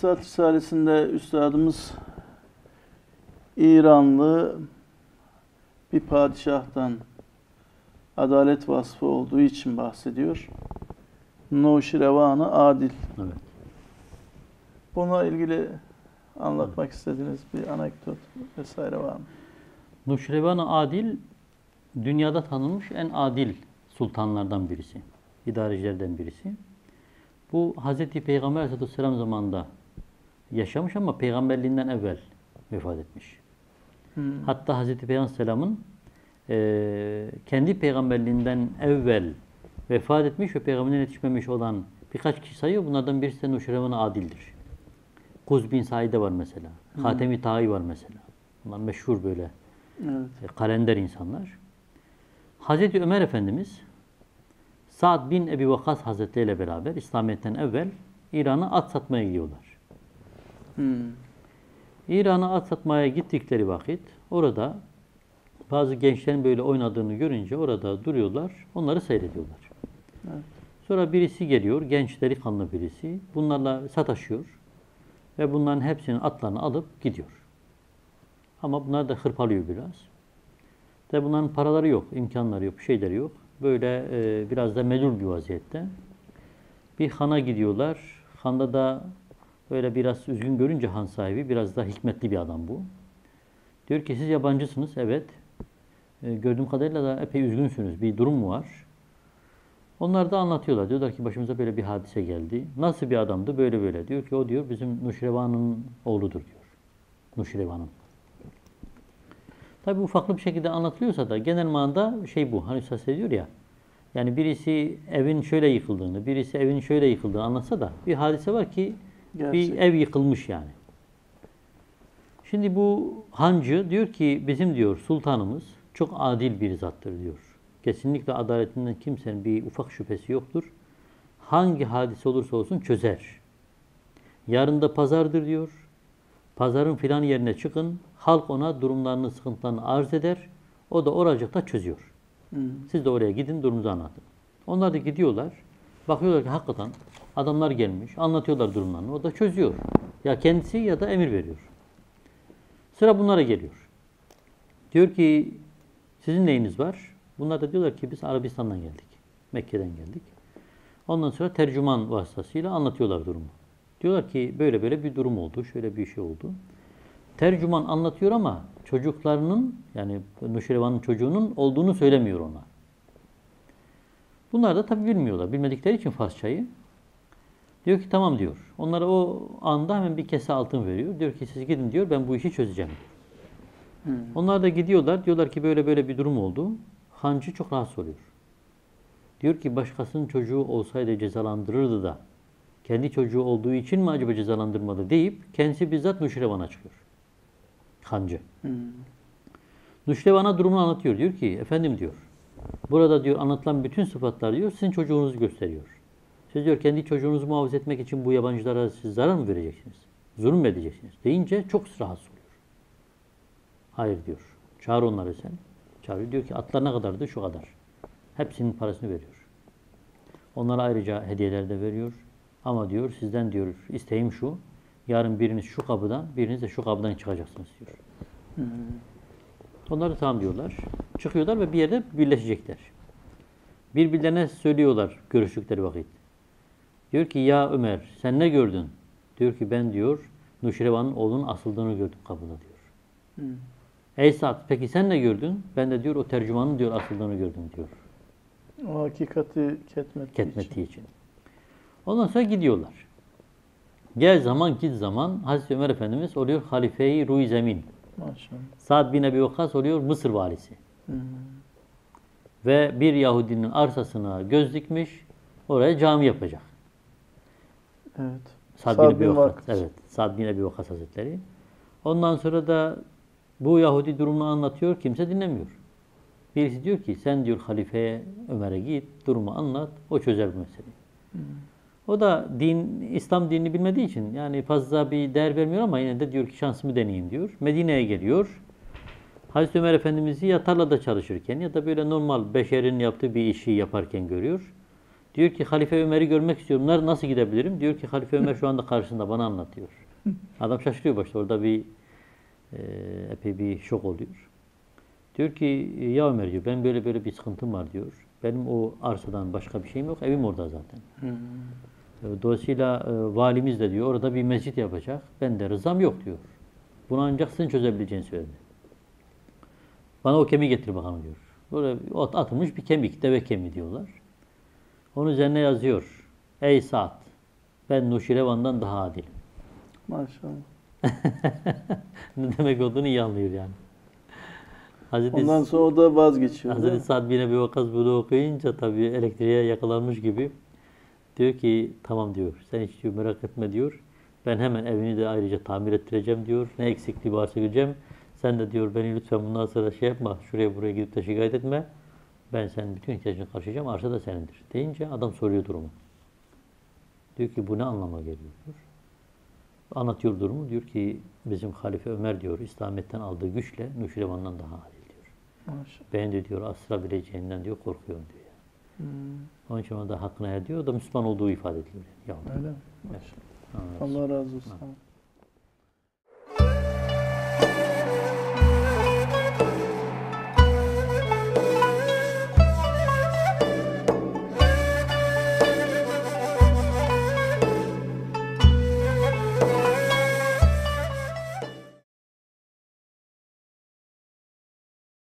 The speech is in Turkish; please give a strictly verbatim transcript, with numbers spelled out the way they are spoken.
İktisat Risalesi'nde üstadımız İranlı bir padişahtan adalet vasfı olduğu için bahsediyor. Nuşirevanı adil. Evet. Buna ilgili anlatmak istediğiniz bir anekdot vesaire var mı? Nuşirevan-ı Adil, dünyada tanınmış en adil sultanlardan birisi. İdarecilerden birisi. Bu Hazreti Peygamber Aleyhisselam zamanında yaşamış ama peygamberliğinden evvel vefat etmiş. Hmm. Hatta Hazreti Peygamber Aleyhisselam'ın e, kendi peygamberliğinden evvel vefat etmiş ve peygamberine yetişmemiş olan birkaç kişi sayıyor. Bunlardan birisi de Nuşirevan-ı Adil'dir. Kuz bin Said'e var mesela. Hmm. Hatem-i Ta'i var mesela. Bunlar meşhur böyle evet. kalender insanlar. Hazreti Ömer Efendimiz Sa'd bin Ebi Vakkas Hazretleri ile beraber İslamiyet'ten evvel İran'a at satmaya gidiyorlar. Hmm. İran'a at satmaya gittikleri vakit orada bazı gençlerin böyle oynadığını görünce orada duruyorlar, onları seyrediyorlar. Evet. Sonra birisi geliyor, genç delikanlı birisi. Bunlarla sataşıyor ve bunların hepsinin atlarını alıp gidiyor. Ama bunlar da hırpalıyor biraz. Tabi bunların paraları yok, imkanları yok, şeyleri yok. Böyle e, biraz da melul bir vaziyette. Bir hana gidiyorlar. Handa da böyle biraz üzgün görünce han sahibi, biraz da hikmetli bir adam bu. Diyor ki siz yabancısınız, evet. E, gördüğüm kadarıyla da epey üzgünsünüz, bir durum mu var? Onlar da anlatıyorlar. Diyorlar ki başımıza böyle bir hadise geldi. Nasıl bir adamdı? Böyle böyle. Diyor ki o diyor bizim Nuşirevan'ın oğludur diyor. Nuşirevan'ın. Tabi ufaklı bir şekilde anlatılıyorsa da genel manada şey bu. Hani söz ediyor ya. Yani birisi evin şöyle yıkıldığını, birisi evin şöyle yıkıldığını anlatsa da bir hadise var ki gerçek. Bir ev yıkılmış yani. Şimdi bu hancı diyor ki bizim diyor sultanımız çok adil bir zattır diyor. Kesinlikle adaletinden kimsenin bir ufak şüphesi yoktur. Hangi hadise olursa olsun çözer. Yarın da pazardır diyor. Pazarın filan yerine çıkın. Halk ona durumlarını, sıkıntılarını arz eder. O da oracıkta çözüyor. Hmm. Siz de oraya gidin, durumunuzu anlatın. Onlar da gidiyorlar. Bakıyorlar ki hakikaten adamlar gelmiş. Anlatıyorlar durumlarını. O da çözüyor. Ya kendisi ya da emir veriyor. Sıra bunlara geliyor. Diyor ki sizin neyiniz var? Bunlar da diyorlar ki biz Arabistan'dan geldik. Mekke'den geldik. Ondan sonra tercüman vasıtasıyla anlatıyorlar durumu. Diyorlar ki böyle böyle bir durum oldu. Şöyle bir şey oldu. Tercüman anlatıyor ama çocuklarının yani Nuşirevan'ın çocuğunun olduğunu söylemiyor ona. Bunlar da tabi bilmiyorlar. Bilmedikleri için Farsçayı. Diyor ki tamam diyor. Onlara o anda hemen bir kese altın veriyor. Diyor ki siz gidin diyor ben bu işi çözeceğim diyor. Hmm. Onlar da gidiyorlar. Diyorlar ki böyle böyle bir durum oldu. Hancı çok rahatsız oluyor. Diyor ki başkasının çocuğu olsaydı cezalandırırdı da kendi çocuğu olduğu için mi acaba cezalandırmadı deyip kendisi bizzat Nuşirevan'a çıkıyor. Hancı. Hmm. Nuşirevan'a durumunu anlatıyor. Diyor ki efendim diyor. Burada diyor anlatılan bütün sıfatlar diyor sizin çocuğunuzu gösteriyor. Siz diyor kendi çocuğunuzu muhafaza etmek için bu yabancılara siz zarar mı vereceksiniz? Zulüm mü edeceksiniz? Deyince çok rahatsız oluyor. Hayır diyor. Çağır onları sen. Çağırıyor. Diyor ki atlar ne kadardı? Şu kadar. Hepsinin parasını veriyor. Onlara ayrıca hediyeler de veriyor. Ama diyor sizden diyor isteğim şu. Yarın biriniz şu kapıdan, biriniz de şu kapıdan çıkacaksınız diyor. Hmm. Onlar da tamam diyorlar. Çıkıyorlar ve bir yerde birleşecekler. Birbirlerine söylüyorlar görüştükleri vakit. Diyor ki ya Ömer sen ne gördün? Diyor ki ben diyor Nuşirevan'ın oğlunun asıldığını gördüm kapıda diyor. Hmm. Ey Sa'd peki sen ne gördün? Ben de diyor o tercümanın diyor asıldığını gördüm diyor. O hakikati ketmettiği, ketmettiği için. için. Ondan sonra gidiyorlar. Gel zaman git zaman Hazreti Ömer Efendimiz oluyor halife-i Ruh-i Zemin. Maşallah. Sa'd bin Ebi Vakkas oluyor Mısır valisi. Hmm. Ve bir Yahudinin arsasına göz dikmiş, oraya cami yapacak. Evet. Sa'd bin Ebi Vakkas. Evet, Sa'd bin Ebi Vakkas Hazretleri. Ondan sonra da bu Yahudi durumunu anlatıyor, kimse dinlemiyor. Birisi diyor ki sen diyor halifeye Ömer'e git, durumu anlat, o çözer bu meseleyi. Hmm. O da din, İslam dinini bilmediği için yani fazla bir değer vermiyor ama yine de diyor ki şansımı deneyeyim diyor. Medine'ye geliyor. Hazreti Ömer Efendimiz'i ya tarlada çalışırken ya da böyle normal beşerin yaptığı bir işi yaparken görüyor. Diyor ki Halife Ömer'i görmek istiyorum. Nar- Nasıl gidebilirim? Diyor ki Halife Ömer şu anda karşısında bana anlatıyor. Adam şaşırıyor başta. Orada bir e, epey bir şok oluyor. Diyor ki ya Ömer diyor ben böyle böyle bir sıkıntım var diyor. Benim o arsadan başka bir şeyim yok. Evim orada zaten. Hmm. Dolayısıyla e, valimiz de diyor orada bir mescit yapacak. Ben de rızam yok diyor. Bunu ancak sizin çözebileceğini söyledi. Bana o kemiği getir bakalım diyor. Böyle atılmış bir kemik, deve kemiği diyorlar. Onun üzerine yazıyor. Ey Sa'd, ben Nuşirevan'dan daha adilim. Maşallah. Ne demek olduğunu iyi anlıyor yani. Hazreti, Ondan sonra o da vazgeçiyor. Hazreti Sa'd bin Ebi Vakkas bunu okuyunca tabii elektriğe yakalanmış gibi diyor ki tamam diyor. Sen hiç diyor, merak etme diyor. Ben hemen evini de ayrıca tamir ettireceğim diyor. Ne eksikliği varsa göreceğim. Sen de diyor beni lütfen bundan sonra şey yapma. Şuraya buraya gidip de şikayet etme. Ben senin bütün ihtiyacını karşılayacağım. Arsa da senindir. Deyince adam soruyor durumu. Diyor ki bu ne anlama geliyor diyor. Anlatıyor durumu. Diyor ki bizim Halife Ömer diyor İslamiyet'ten aldığı güçle Nuşirevan'dan daha adil diyor. Maşallah. Ben de diyor asırabileceğinden diyor korkuyorum diyor. Hmm. Onun için ona da hakkını er diyor. O da Müslüman olduğu ifade ediliyor. Yani. Öyle mi? Maşallah. Evet. Allah razı olsun. Ha.